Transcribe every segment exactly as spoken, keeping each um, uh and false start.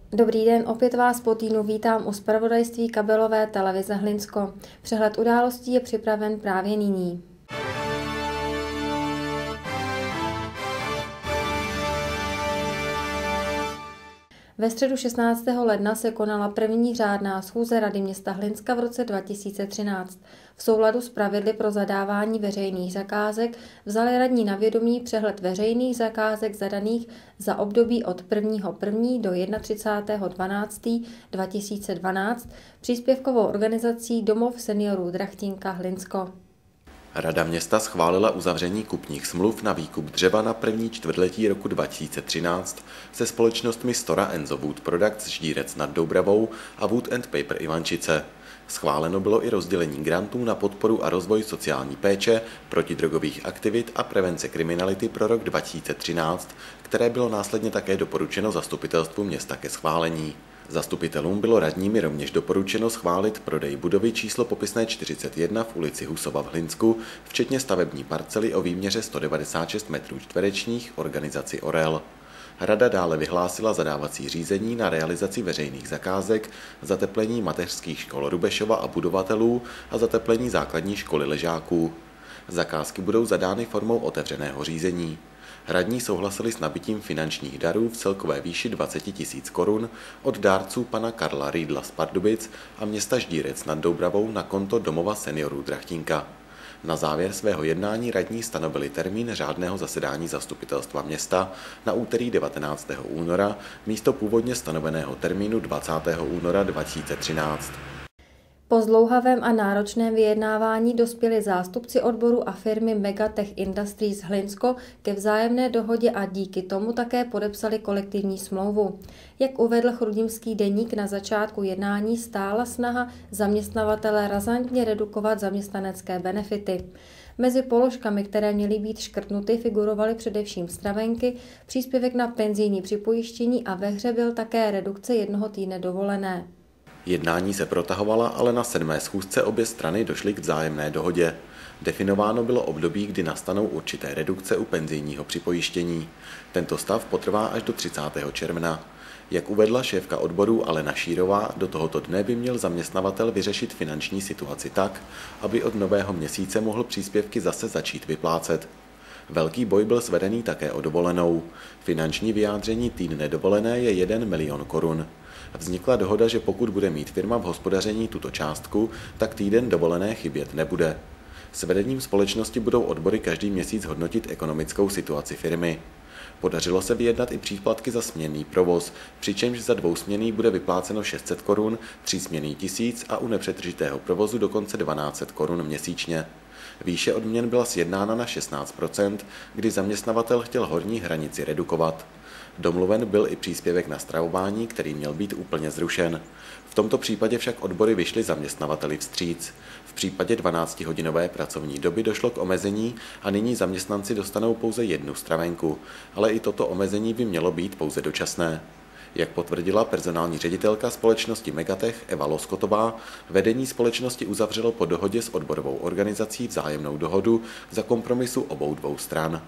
Dobrý den, opět vás po týdnu vítám u zpravodajství kabelové televize Hlinsko. Přehled událostí je připraven právě nyní. Ve středu šestnáctého ledna se konala první řádná schůze Rady města Hlinska v roce dva tisíce třináct. V souladu s pravidly pro zadávání veřejných zakázek vzali radní na vědomí přehled veřejných zakázek zadaných za období od prvního prvního do třicátého prvního dvanáctého dva tisíce dvanáct příspěvkovou organizací Domov seniorů Drahtinka Hlinsko. Rada města schválila uzavření kupních smluv na výkup dřeva na první čtvrtletí roku dva tisíce třináct se společnostmi Stora Enzo Wood Products Ždírec nad Doubravou a Wood and Paper Ivančice. Schváleno bylo i rozdělení grantů na podporu a rozvoj sociální péče, protidrogových aktivit a prevence kriminality pro rok dva tisíce třináct, které bylo následně také doporučeno zastupitelstvu města ke schválení. Zastupitelům bylo radními rovněž doporučeno schválit prodej budovy číslo popisné čtyřicet jedna v ulici Husova v Hlinsku, včetně stavební parcely o výměře sto devadesát šest metrů čtverečních organizaci Orel. Rada dále vyhlásila zadávací řízení na realizaci veřejných zakázek, zateplení mateřských škol Rubešova a budovatelů a zateplení základní školy Ležáků. Zakázky budou zadány formou otevřeného řízení. Radní souhlasili s nabitím finančních darů v celkové výši dvacet tisíc korun od dárců pana Karla Rýdla z Pardubic a města Ždírec nad Doubravou na konto Domova seniorů Drahtinka. Na závěr svého jednání radní stanovili termín řádného zasedání zastupitelstva města na úterý devatenáctého února místo původně stanoveného termínu dvacátého února dva tisíce třináct. Po zdlouhavém a náročném vyjednávání dospěli zástupci odboru a firmy Megatech Industries Hlinsko ke vzájemné dohodě a díky tomu také podepsali kolektivní smlouvu. Jak uvedl Chrudimský deník, na začátku jednání stála snaha zaměstnavatele razantně redukovat zaměstnanecké benefity. Mezi položkami, které měly být škrtnuty, figurovaly především stravenky, příspěvek na penzijní připojištění a ve hře byl také redukce jednoho týdne dovolené. Jednání se protahovala, ale na sedmé schůzce obě strany došly k vzájemné dohodě. Definováno bylo období, kdy nastanou určité redukce u penzijního připojištění. Tento stav potrvá až do třicátého června. Jak uvedla šéfka odboru Alena Šírová, do tohoto dne by měl zaměstnavatel vyřešit finanční situaci tak, aby od nového měsíce mohl příspěvky zase začít vyplácet. Velký boj byl svedený také o dovolenou. Finanční vyjádření týdne dovolené je jeden milion korun. Vznikla dohoda, že pokud bude mít firma v hospodaření tuto částku, tak týden dovolené chybět nebude. S vedením společnosti budou odbory každý měsíc hodnotit ekonomickou situaci firmy. Podařilo se vyjednat i příplatky za směnný provoz, přičemž za dvousměnný bude vypláceno šest set korun, třísměnný tisíc a u nepřetržitého provozu dokonce dvanáct set korun měsíčně. Výše odměn byla sjednána na šestnáct procent, kdy zaměstnavatel chtěl horní hranici redukovat. Domluven byl i příspěvek na stravování, který měl být úplně zrušen. V tomto případě však odbory vyšly zaměstnavateli vstříc. V případě dvanáctihodinové pracovní doby došlo k omezení a nyní zaměstnanci dostanou pouze jednu stravenku, ale i toto omezení by mělo být pouze dočasné. Jak potvrdila personální ředitelka společnosti Megatech Eva Loskotová, vedení společnosti uzavřelo po dohodě s odborovou organizací vzájemnou dohodu za kompromisu obou dvou stran.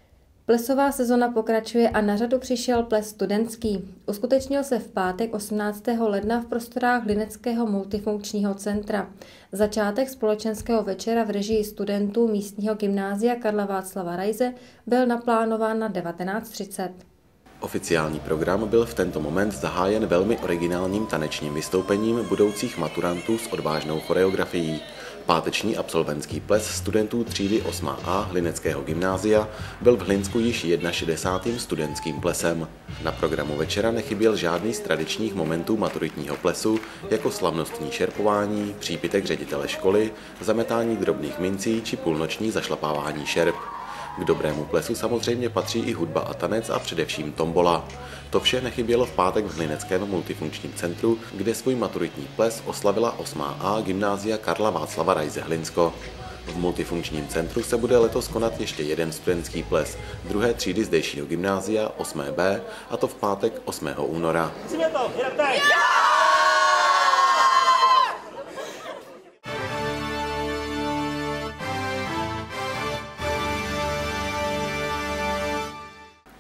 Plesová sezona pokračuje a na řadu přišel ples studentský. Uskutečnil se v pátek osmnáctého ledna v prostorách Hlineckého multifunkčního centra. Začátek společenského večera v režii studentů místního gymnázia Karla Václava Raise byl naplánován na devatenáct třicet. Oficiální program byl v tento moment zahájen velmi originálním tanečním vystoupením budoucích maturantů s odvážnou choreografií. Páteční absolventský ples studentů třídy osm A Hlineckého gymnázia byl v Hlinsku již šedesátým studentským plesem. Na programu večera nechyběl žádný z tradičních momentů maturitního plesu, jako slavnostní šerpování, přípitek ředitele školy, zametání drobných mincí či půlnoční zašlapávání šerp. K dobrému plesu samozřejmě patří i hudba a tanec a především tombola. To vše nechybělo v pátek v Hlineckém multifunkčním centru, kde svůj maturitní ples oslavila osm A gymnázia Karla Václava Raise Hlinsko. V multifunkčním centru se bude letos konat ještě jeden studentský ples druhé třídy zdejšího gymnázia osm B, a to v pátek osmého února.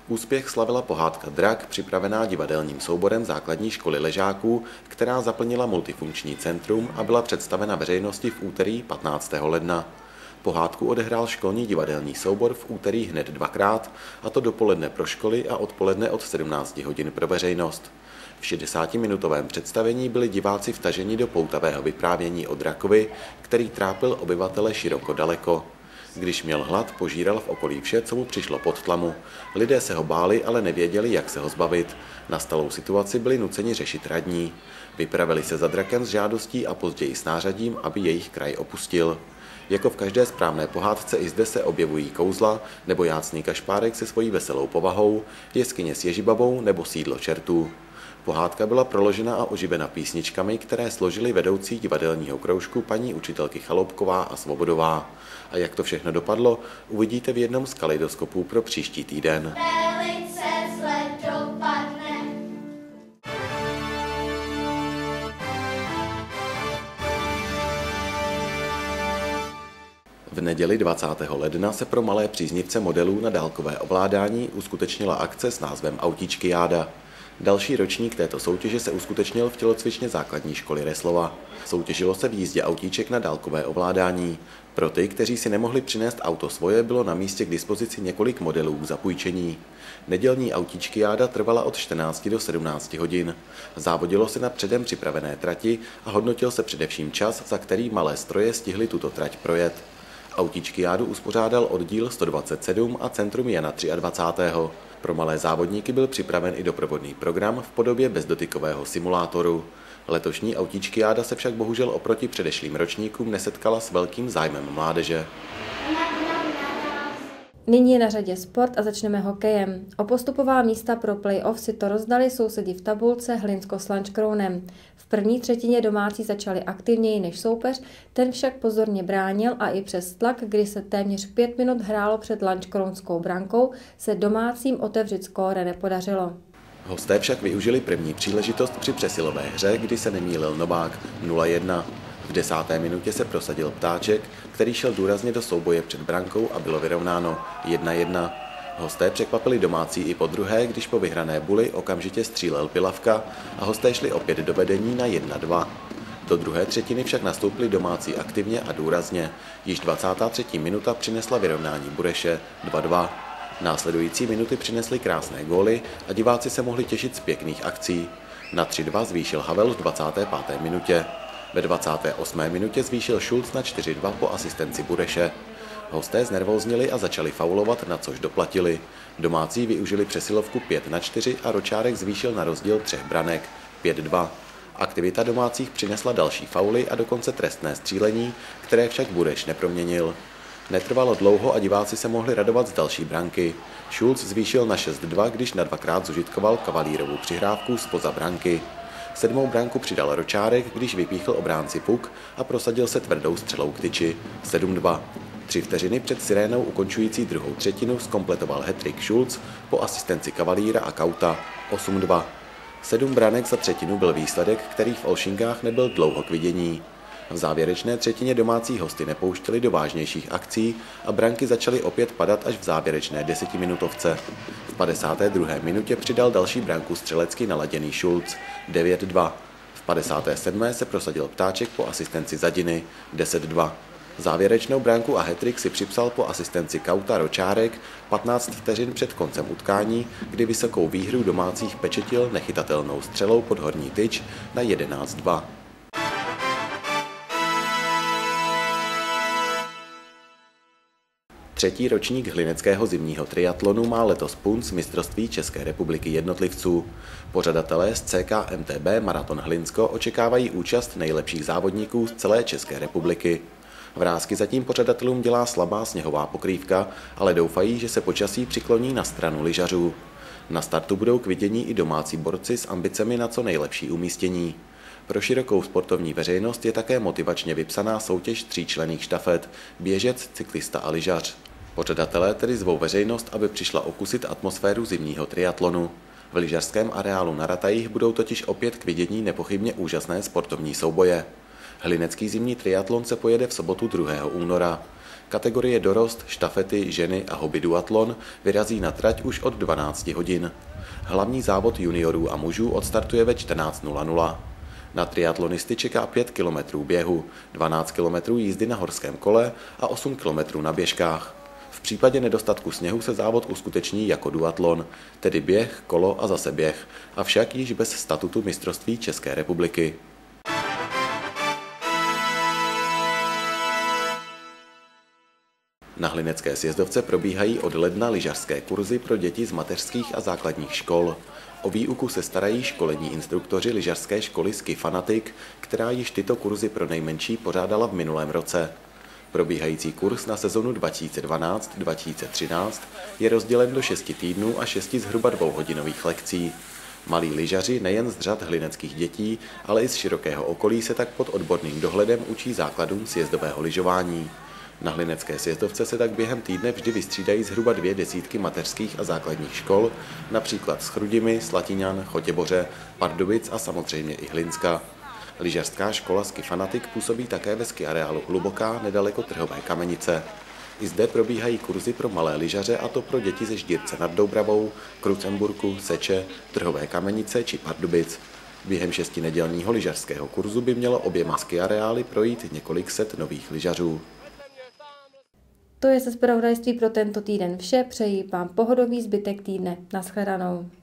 Úspěch slavila pohádka Drak, připravená divadelním souborem základní školy Ležáků, která zaplnila multifunkční centrum a byla představena veřejnosti v úterý patnáctého ledna. Pohádku odehrál školní divadelní soubor v úterý hned dvakrát, a to dopoledne pro školy a odpoledne od sedmnácti hodin pro veřejnost. V šedesátiminutovém představení byli diváci vtaženi do poutavého vyprávění o drakovi, který trápil obyvatele široko daleko. Když měl hlad, požíral v okolí vše, co mu přišlo pod tlamu. Lidé se ho báli, ale nevěděli, jak se ho zbavit. Nastalou situaci byli nuceni řešit radní. Vypravili se za drakem s žádostí a později s nářadím, aby jejich kraj opustil. Jako v každé správné pohádce i zde se objevují kouzla nebo jácný kašpárek se svojí veselou povahou, jeskyně s Ježibabou nebo sídlo čertů. Pohádka byla proložena a oživena písničkami, které složili vedoucí divadelního kroužku paní učitelky Chaloupková a Svobodová. A jak to všechno dopadlo, uvidíte v jednom z kaleidoskopů pro příští týden. Velice zle dopadne. V neděli dvacátého ledna se pro malé příznivce modelů na dálkové ovládání uskutečnila akce s názvem Autíčkyáda. Další ročník této soutěže se uskutečnil v tělocvičně základní školy Reslova. Soutěžilo se v jízdě autíček na dálkové ovládání. Pro ty, kteří si nemohli přinést auto svoje, bylo na místě k dispozici několik modelů k zapůjčení. Nedělní autíčkyáda trvala od čtrnácti do sedmnácti hodin. Závodilo se na předem připravené trati a hodnotil se především čas, za který malé stroje stihly tuto trať projet. Autíčkyádu uspořádal oddíl sto dvacet sedm a centrum Jana dvacátého třetího Pro malé závodníky byl připraven i doprovodný program v podobě bezdotykového simulátoru. Letošní autíčkyáda se však bohužel oproti předešlým ročníkům nesetkala s velkým zájmem mládeže. Nyní je na řadě sport a začneme hokejem. O postupová místa pro play-off si to rozdali sousedi v tabulce Hlinsko s Lanškrounem. V první třetině domácí začali aktivněji než soupeř, ten však pozorně bránil a i přes tlak, kdy se téměř pět minut hrálo před lanškrounskou brankou, se domácím otevřít skóre nepodařilo. Hosté však využili první příležitost při přesilové hře, kdy se nemýlil Novák nula jedna. V desáté minutě se prosadil Ptáček, který šel důrazně do souboje před brankou a bylo vyrovnáno jedna jedna. Hosté překvapili domácí i po druhé, když po vyhrané buli okamžitě střílel Pilavka a hosté šli opět do vedení na jedna dva. Do druhé třetiny však nastoupili domácí aktivně a důrazně. Již dvacátá třetí minuta přinesla vyrovnání Bureše dva dva. Následující minuty přinesly krásné góly a diváci se mohli těšit z pěkných akcí. Na tři dva zvýšil Havel v dvacáté páté minutě. Ve dvacáté osmé minutě zvýšil Schulz na čtyři dva po asistenci Bureše. Hosté znervóznili a začali faulovat, na což doplatili. Domácí využili přesilovku pět na čtyři a Ročárek zvýšil na rozdíl třech branek pět dva. Aktivita domácích přinesla další fauly a dokonce trestné střílení, které však Bureš neproměnil. Netrvalo dlouho a diváci se mohli radovat z další branky. Schulz zvýšil na šest dva, když na dvakrát zužitkoval Kavalírovu přihrávku zpoza branky. Sedmou branku přidal Ročárek, když vypíchl obránci puk a prosadil se tvrdou střelou k tyči sedm dva. Tři vteřiny před sirénou ukončující druhou třetinu zkompletoval hat-trick Schulz po asistenci Kavalíra a Kauta osm dva. Sedm branek za třetinu byl výsledek, který v Olšinkách nebyl dlouho k vidění. V závěrečné třetině domácí hosty nepouštěli do vážnějších akcí a branky začaly opět padat až v závěrečné desetiminutovce. V padesáté druhé minutě přidal další branku střelecky naladěný Schulz devět dva. V padesáté sedmé se prosadil Ptáček po asistenci Zadiny deset dva. Závěrečnou branku a hat-trick si připsal po asistenci Kauta Ročárek patnáct vteřin před koncem utkání, kdy vysokou výhru domácích pečetil nechytatelnou střelou pod horní tyč na jedenáct dva. Třetí ročník hlineckého zimního triatlonu má letos punc mistrovství České republiky jednotlivců. Pořadatelé z C K M T B Maraton Hlinsko očekávají účast nejlepších závodníků z celé České republiky. Vrásky zatím pořadatelům dělá slabá sněhová pokrývka, ale doufají, že se počasí přikloní na stranu lyžařů. Na startu budou k vidění i domácí borci s ambicemi na co nejlepší umístění. Pro širokou sportovní veřejnost je také motivačně vypsaná soutěž tříčlenných štafet – běžec, cyklista a lyžař. Pořadatelé tedy zvou veřejnost, aby přišla okusit atmosféru zimního triatlonu. V lyžařském areálu na Ratajích budou totiž opět k vidění nepochybně úžasné sportovní souboje. Hlinecký zimní triatlon se pojede v sobotu druhého února. Kategorie dorost, štafety, ženy a hobby duatlon vyrazí na trať už od dvanácti hodin. Hlavní závod juniorů a mužů odstartuje ve čtrnáct nula nula. Na triatlonisty čeká pět kilometrů běhu, dvanáct kilometrů jízdy na horském kole a osm kilometrů na běžkách. V případě nedostatku sněhu se závod uskuteční jako duatlon, tedy běh, kolo a zase běh, avšak již bez statutu mistrovství České republiky. Na Hlinecké sjezdovce probíhají od ledna lyžařské kurzy pro děti z mateřských a základních škol. O výuku se starají školení instruktoři lyžařské školy Ski Fanatic, která již tyto kurzy pro nejmenší pořádala v minulém roce. Probíhající kurz na sezonu dva tisíce dvanáct dva tisíce třináct je rozdělen do šesti týdnů a šesti zhruba dvouhodinových lekcí. Malí lyžaři nejen z řad hlineckých dětí, ale i z širokého okolí se tak pod odborným dohledem učí základům sjezdového lyžování. Na Hlinecké sjezdovce se tak během týdne vždy vystřídají zhruba dvě desítky mateřských a základních škol, například z Chrudimi, Slatiňan, Chotěboře, Pardubic a samozřejmě i Hlinska. Lyžařská škola Ski Fanatic působí také ve ski areálu Hluboká nedaleko Trhové Kamenice. I zde probíhají kurzy pro malé lyžaře, a to pro děti ze Ždírce nad Doubravou, Krucemburku, Seče, Trhové Kamenice či Pardubic. Během šestinedělního lyžařského kurzu by mělo oběma ski areály projít několik set nových lyžařů. To je ze zpravodajství pro tento týden vše, přeji vám pohodový zbytek týdne. Naschledanou.